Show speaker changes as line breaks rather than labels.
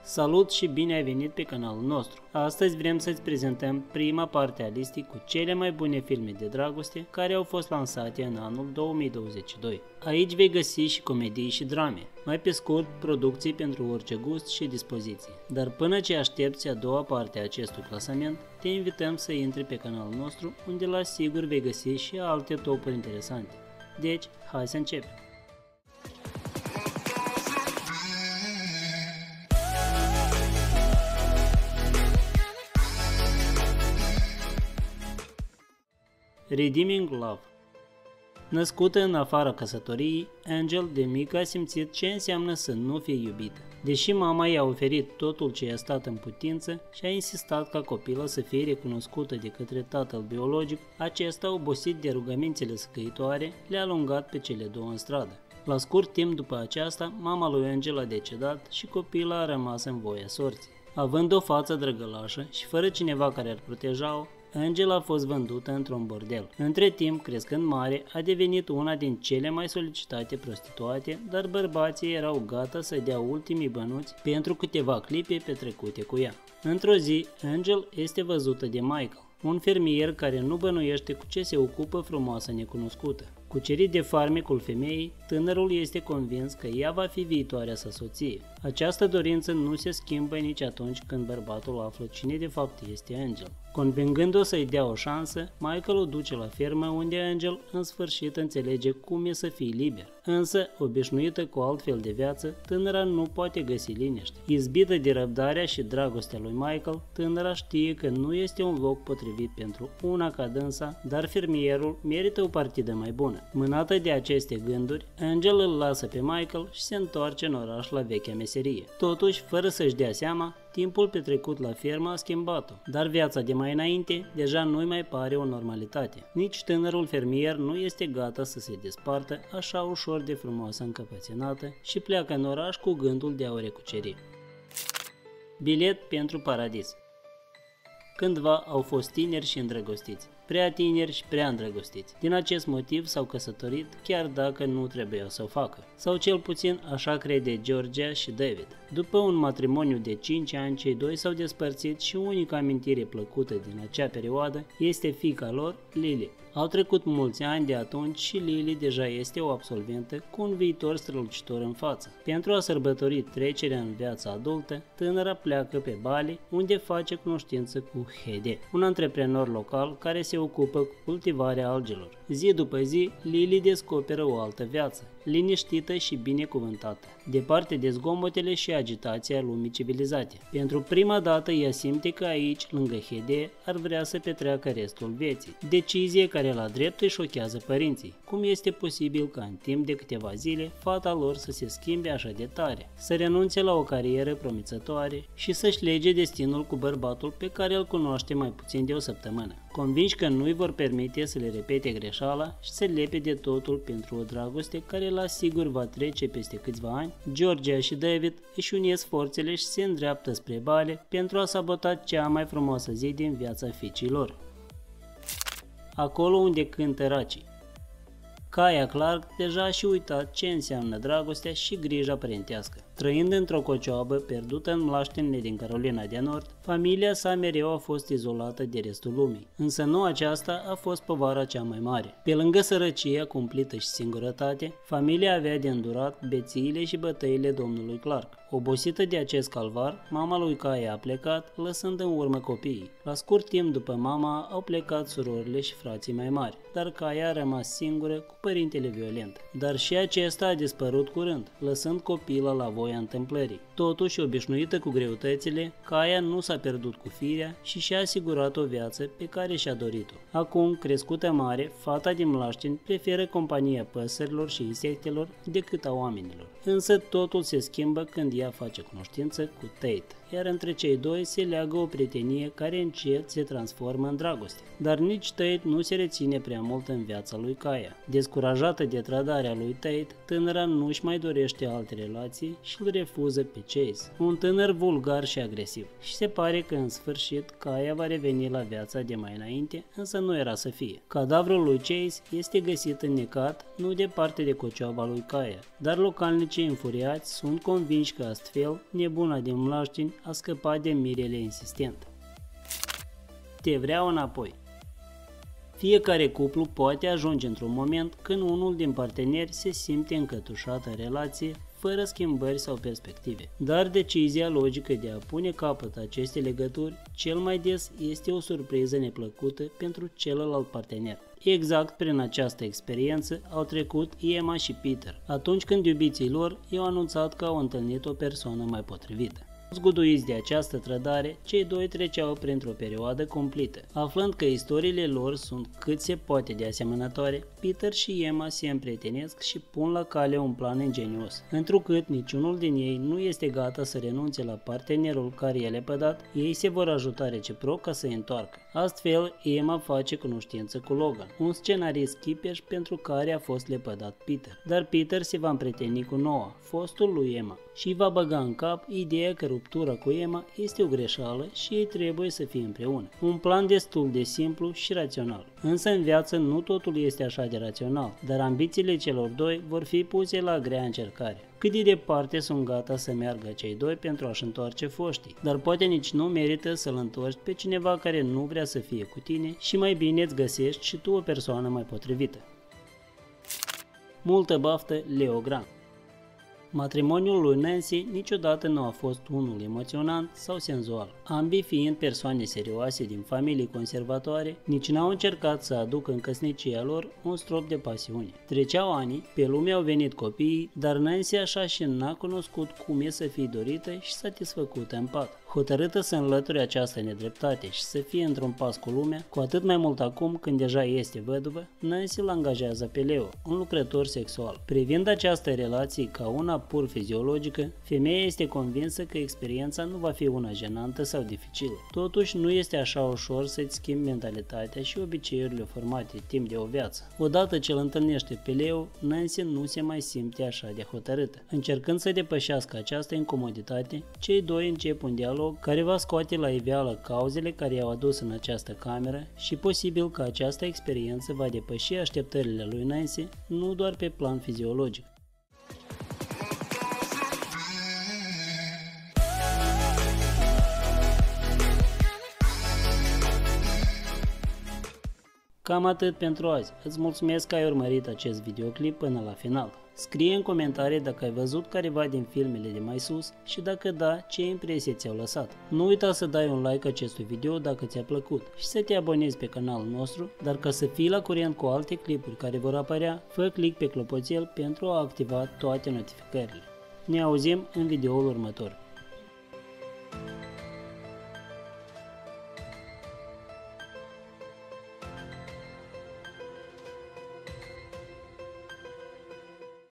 Salut și bine ai venit pe canalul nostru! Astăzi vrem să-ți prezentăm prima parte a listei cu cele mai bune filme de dragoste care au fost lansate în anul 2022. Aici vei găsi și comedii și drame, mai pe scurt, producții pentru orice gust și dispoziție. Dar până ce aștepți a doua parte a acestui clasament, te invităm să intri pe canalul nostru, unde la sigur vei găsi și alte topuri interesante. Deci, hai să începem! Redeeming Love. Născută în afara căsătoriei, Angel de mică a simțit ce înseamnă să nu fie iubită. Deși mama i-a oferit totul ce i-a stat în putință și a insistat ca copila să fie recunoscută de către tatăl biologic, acesta, obosit de rugămințele săcăitoare, le-a alungat pe cele două în stradă. La scurt timp după aceasta, mama lui Angel a decedat și copila a rămas în voia sorții. Având o față drăgălașă și fără cineva care ar proteja-o, Angel a fost vândută într-un bordel. Între timp, crescând mare, a devenit una din cele mai solicitate prostituate, dar bărbații erau gata să dea ultimii bănuți pentru câteva clipe petrecute cu ea. Într-o zi, Angel este văzută de Michael, un fermier care nu bănuiește cu ce se ocupă frumoasa necunoscută. Cucerit de farmecul femeii, tânărul este convins că ea va fi viitoarea sa soție. Această dorință nu se schimbă nici atunci când bărbatul află cine de fapt este Angel. Convingând-o să-i dea o șansă, Michael o duce la fermă unde Angel în sfârșit înțelege cum e să fie liber. Însă, obișnuită cu altfel de viață, tânăra nu poate găsi liniște. Izbită de răbdarea și dragostea lui Michael, tânăra știe că nu este un loc potrivit pentru una ca dânsa, dar fermierul merită o partidă mai bună. Mânată de aceste gânduri, Angel îl lasă pe Michael și se întoarce în oraș la vechea meserie. Totuși, fără să-și dea seama, timpul petrecut la fermă a schimbat-o, dar viața de mai înainte deja nu-i mai pare o normalitate. Nici tânărul fermier nu este gata să se despartă așa ușor de frumoasă încăpățânată și pleacă în oraș cu gândul de a o recuceri. Bilet pentru paradis. Cândva au fost tineri și îndrăgostiți, prea tineri și prea îndrăgostiți. Din acest motiv s-au căsătorit, chiar dacă nu trebuia să o facă. Sau cel puțin așa crede Georgia și David. După un matrimoniu de 5 ani, cei doi s-au despărțit și unica amintire plăcută din acea perioadă este fiica lor, Lily. Au trecut mulți ani de atunci și Lily deja este o absolventă cu un viitor strălucitor în față. Pentru a sărbători trecerea în viața adultă, tânăra pleacă pe Bali, unde face cunoștință cu Hede, un antreprenor local care se ocupă cu cultivarea algelor. Zi după zi, Lily descoperă o altă viață, liniștită și binecuvântată, departe de zgomotele și agitația lumii civilizate. Pentru prima dată ea simte că aici, lângă Hede, ar vrea să petreacă restul vieții. Decizie care la drept îi șochează părinții. Cum este posibil ca în timp de câteva zile fata lor să se schimbe așa de tare, să renunțe la o carieră promițătoare și să-și lege destinul cu bărbatul pe care îl cunoaște mai puțin de o săptămână? Convinși că nu îi vor permite să le repete greșeala și să lepe de totul pentru o dragoste care la sigur va trece peste câțiva ani, Georgia și David își unesc forțele și se îndreaptă spre Bali pentru a sabota cea mai frumoasă zi din viața fiicii lor. Acolo unde cântă racii. Kaya Clark deja a și uitat ce înseamnă dragostea și grija părintească. Trăind într-o cocioabă pierdută în mlaștinile din Carolina de Nord, familia sa mereu a fost izolată de restul lumii. Însă nu aceasta a fost povara cea mai mare. Pe lângă sărăcia cumplită și singurătate, familia avea de îndurat bețiile și bătăile domnului Clark. Obosită de acest calvar, mama lui Kaya a plecat, lăsând în urmă copiii. La scurt timp după mama au plecat surorile și frații mai mari, dar Kaya a rămas singură cu părintele violent. Dar și acesta a dispărut curând, lăsând copila la voia întâmplării. Totuși, obișnuită cu greutățile, Kaya nu s-a pierdut cu firea și și-a asigurat o viață pe care și-a dorit-o. Acum, crescută mare, fata din mlaștini preferă compania păsărilor și insectelor decât a oamenilor. Însă totul se schimbă când ea face cunoștință cu Tate. iar între cei doi se leagă o prietenie care încet se transformă în dragoste. Dar nici Tate nu se reține prea mult în viața lui Kaya. Descurajată de trădarea lui Tate, tânăra nu-și mai dorește alte relații și îl refuză pe Chase, un tânăr vulgar și agresiv. Și se pare că în sfârșit Kaya va reveni la viața de mai înainte, însă nu era să fie. Cadavrul lui Chase este găsit înnecat nu departe de cocioaba lui Kaya, dar localnicii înfuriați sunt convinși că astfel nebuna din mlaștini a scăpat de mirele insistent. Te vreau înapoi. Fiecare cuplu poate ajunge într-un moment când unul din parteneri se simte încătușat în relație, fără schimbări sau perspective. Dar decizia logică de a pune capăt acestei legături cel mai des este o surpriză neplăcută pentru celălalt partener. Exact prin această experiență au trecut Emma și Peter, atunci când iubiții lor i-au anunțat că au întâlnit o persoană mai potrivită. Zguduiți de această trădare, cei doi treceau printr-o perioadă cumplită. Aflând că istoriile lor sunt cât se poate de asemănătoare, Peter și Emma se împrietenesc și pun la cale un plan ingenios. Întrucât niciunul din ei nu este gata să renunțe la partenerul care i-a lepădat, ei se vor ajuta reciproc ca să-i întoarcă. Astfel, Emma face cunoștință cu Logan, un scenarist chipeș pentru care a fost lepădat Peter. Dar Peter se va împrieteni cu Noah, fostul lui Emma, și îi va băga în cap ideea că ruptura cu Emma este o greșeală și ei trebuie să fie împreună. Un plan destul de simplu și rațional. Însă în viață nu totul este așa de rațional, dar ambițiile celor doi vor fi puse la grea încercare. Cât de departe sunt gata să meargă cei doi pentru a-și întoarce foștii, dar poate nici nu merită să-l întorci pe cineva care nu vrea să fie cu tine și mai bine îți găsești și tu o persoană mai potrivită. Multă baftă, Leo Grant. Matrimoniul lui Nancy niciodată nu a fost unul emoționant sau senzual. Ambii fiind persoane serioase din familii conservatoare, nici n-au încercat să aducă în căsnicia lor un strop de pasiune. Treceau ani, pe lume au venit copiii, dar Nancy așa și n-a cunoscut cum e să fie dorită și satisfăcută în pat. Hotărâtă să înlăture această nedreptate și să fie într-un pas cu lumea, cu atât mai mult acum când deja este văduvă, Nancy îl angajează pe Leo, un lucrător sexual. Privind această relație ca una pur fiziologică, femeia este convinsă că experiența nu va fi una jenantă sau dificilă. Totuși, nu este așa ușor să-ți schimbi mentalitatea și obiceiurile formate timp de o viață. Odată ce îl întâlnește pe Leo, Nancy nu se mai simte așa de hotărâtă. Încercând să depășească această incomoditate, cei doi încep un dialog care va scoate la iveală cauzele care i-au adus în această cameră și posibil că această experiență va depăși așteptările lui Nancy, nu doar pe plan fiziologic. Cam atât pentru azi. Îți mulțumesc că ai urmărit acest videoclip până la final. Scrie în comentarii dacă ai văzut careva din filmele de mai sus și dacă da, ce impresie ți-au lăsat. Nu uita să dai un like acestui video dacă ți-a plăcut și să te abonezi pe canalul nostru, dar ca să fii la curent cu alte clipuri care vor apărea, fă click pe clopoțel pentru a activa toate notificările. Ne auzim în videoul următor.